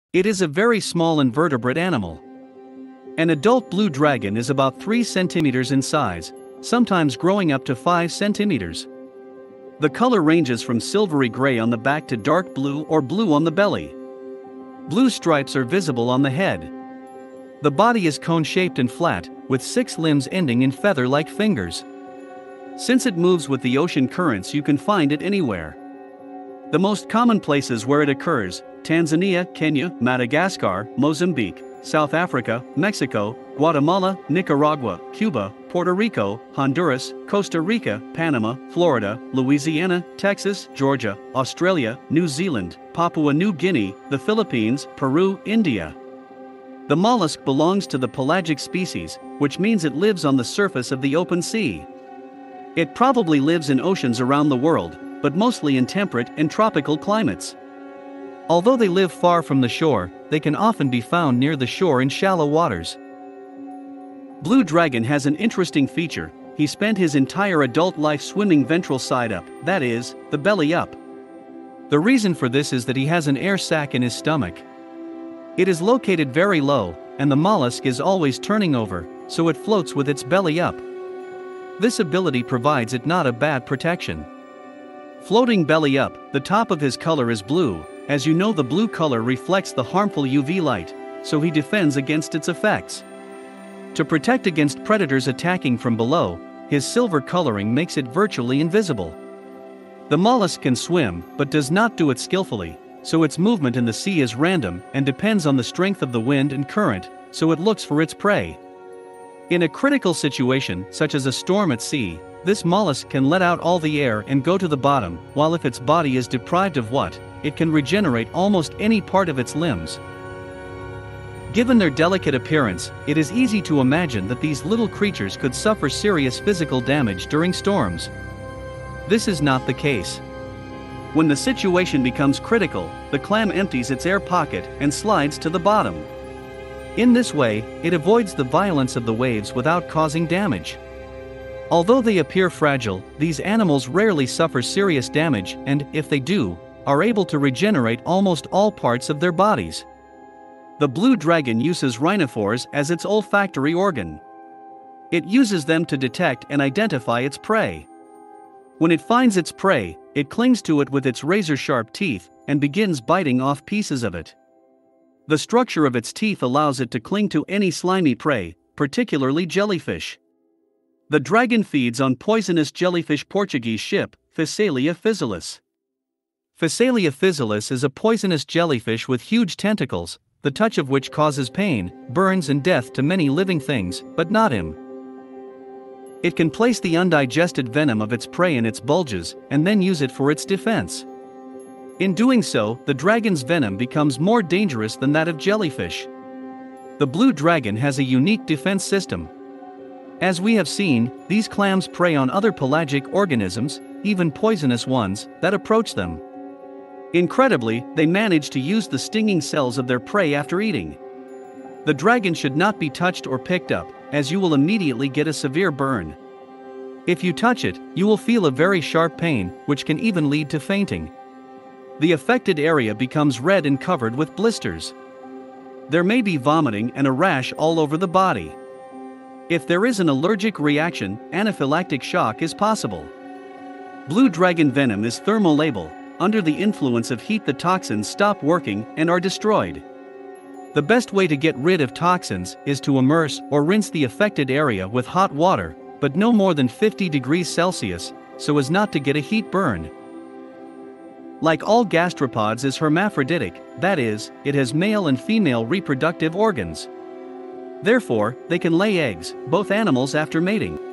It is a very small invertebrate animal. An adult blue dragon is about 3 centimeters in size, sometimes growing up to 5 centimeters. The color ranges from silvery gray on the back to dark blue or blue on the belly. Blue stripes are visible on the head. The body is cone-shaped and flat, with 6 limbs ending in feather-like fingers. Since it moves with the ocean currents, you can find it anywhere. The most common places where it occurs: Tanzania, Kenya, Madagascar, Mozambique, South Africa, Mexico, Guatemala, Nicaragua, Cuba, Puerto Rico, Honduras, Costa Rica, Panama, Florida, Louisiana, Texas, Georgia, Australia, New Zealand, Papua New Guinea, the Philippines, Peru, India. The mollusk belongs to the pelagic species, which means it lives on the surface of the open sea. It probably lives in oceans around the world, but mostly in temperate and tropical climates. Although they live far from the shore, they can often be found near the shore in shallow waters. Blue dragon has an interesting feature: he spent his entire adult life swimming ventral side up, that is, the belly up. The reason for this is that he has an air sac in his stomach. It is located very low, and the mollusk is always turning over, so it floats with its belly up. This ability provides it not a bad protection. Floating belly up, the top of his color is blue. As you know, the blue color reflects the harmful UV light, so he defends against its effects. To protect against predators attacking from below, his silver coloring makes it virtually invisible. The mollusk can swim, but does not do it skillfully, so its movement in the sea is random and depends on the strength of the wind and current, so it looks for its prey. In a critical situation, such as a storm at sea, this mollusk can let out all the air and go to the bottom, while if its body is deprived of what, it can regenerate almost any part of its limbs. Given their delicate appearance, it is easy to imagine that these little creatures could suffer serious physical damage during storms. This is not the case. When the situation becomes critical, the clam empties its air pocket and slides to the bottom. In this way, it avoids the violence of the waves without causing damage. Although they appear fragile, these animals rarely suffer serious damage and, if they do, are able to regenerate almost all parts of their bodies. The blue dragon uses rhinophores as its olfactory organ. It uses them to detect and identify its prey. When it finds its prey, it clings to it with its razor-sharp teeth and begins biting off pieces of it. The structure of its teeth allows it to cling to any slimy prey, particularly jellyfish. The dragon feeds on poisonous jellyfish Portuguese ship, Phacelia physalis. Phacelia physalis is a poisonous jellyfish with huge tentacles, the touch of which causes pain, burns and death to many living things, but not him. It can place the undigested venom of its prey in its bulges, and then use it for its defense. In doing so, the dragon's venom becomes more dangerous than that of jellyfish. The blue dragon has a unique defense system. As we have seen, these clams prey on other pelagic organisms, even poisonous ones, that approach them. Incredibly, they manage to use the stinging cells of their prey after eating. The dragon should not be touched or picked up, as you will immediately get a severe burn. If you touch it, you will feel a very sharp pain, which can even lead to fainting. The affected area becomes red and covered with blisters. There may be vomiting and a rash all over the body. If there is an allergic reaction, anaphylactic shock is possible. Blue dragon venom is thermolabile. Under the influence of heat, the toxins stop working and are destroyed. The best way to get rid of toxins is to immerse or rinse the affected area with hot water, but no more than 50 degrees Celsius, so as not to get a heat burn. Like all gastropods, is hermaphroditic, that is, it has male and female reproductive organs. Therefore, they can lay eggs, both animals, after mating.